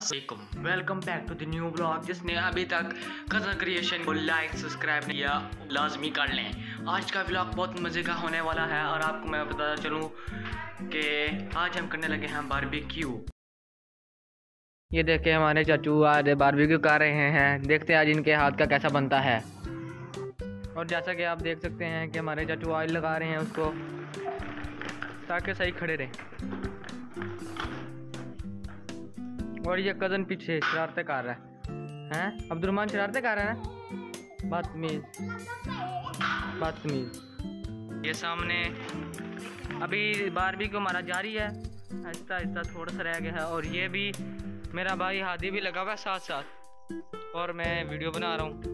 Welcome back to the new blog. जिसने अभी तक कज़न क्रिएशन को लाइक सब्सक्राइब नहीं किया लाजमी कर लें। आज का ब्लॉग बहुत मज़े का होने वाला है और आपको मैं बताता चलूँ कि आज हम करने लगे हैं बारबेक्यू। ये देखे हमारे चाचू आज बारबेक्यू कर रहे हैं। देखते हैं आज इनके हाथ का कैसा बनता है। और जैसा कि आप देख सकते हैं कि हमारे चाचू ऑयल लगा रहे हैं उसको ताकि सही खड़े रहें। और ये कज़न पीछे शरारतें कर रहा है अब्दुलरहमान शरारतें कर रहा है ना। बदतमीज। ये सामने अभी बारबेक्यू हमारा जारी है, आहिस्ता आहिस्ता थोड़ा सा रह गया है। और ये भी मेरा भाई हादी भी लगा हुआ है साथ साथ और मैं वीडियो बना रहा हूँ।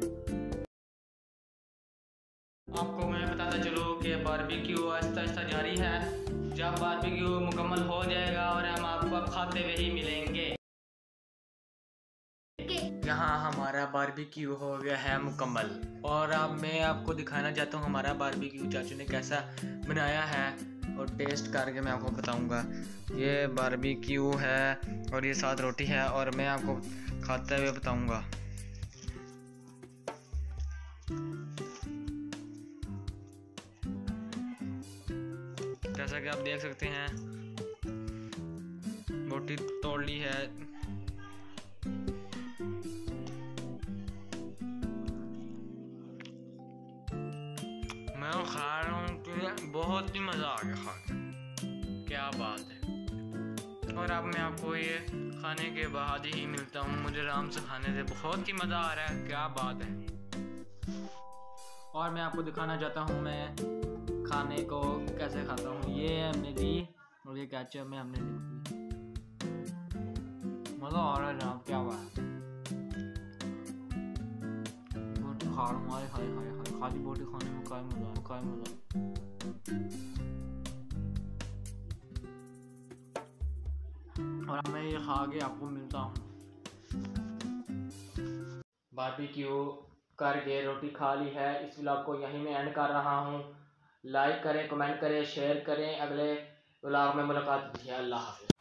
आपको मैं बताता चलूँ कि बारबेक्यू आहिस्ता आहिस्ता जारी है। जब बारबेक्यू मुकम्मल हो जाएगा और हम आपको खाते हुए ही मिलेंगे। यहाँ हमारा बारबेक्यू हो गया है मुकम्मल और अब मैं आपको दिखाना चाहता हूँ हमारा बारबेक्यू चाचू ने कैसा बनाया है और टेस्ट करके मैं आपको बताऊँगा। ये बारबेक्यू है और ये साथ रोटी है और मैं आपको खाते हुए बताऊँगा। जैसा कि आप देख सकते हैं रोटी तोड़ ली है। मैं खा रहा हूँ कि बहुत ही मज़ा आ गया खा के, क्या बात है। और अब मैं आपको ये खाने के बाद ही मिलता हूँ। मुझे आराम से खाने से बहुत ही मज़ा आ रहा है, क्या बात है। और मैं आपको दिखाना चाहता हूँ मैं खाने को कैसे खाता हूँ। ये है मेरी और ये केचप में हमने ली। मज़ा आ रहा है जनाब, क्या बात है। बोटी खा रहा हूँ, हाय हाय हाय हाय, खाली बोटी खाने में क्या मज़ा, क्या मज़ा। और मैं ये खा के आपको मिलता हूँ। बारबेक्यू करके रोटी खा ली है। इस व्लॉग को यहीं मैं एंड कर रहा हूँ। लाइक करें, कमेंट करें, शेयर करें। अगले व्लॉग में मुलाकात होती है। अल्लाह हाफ़िज़।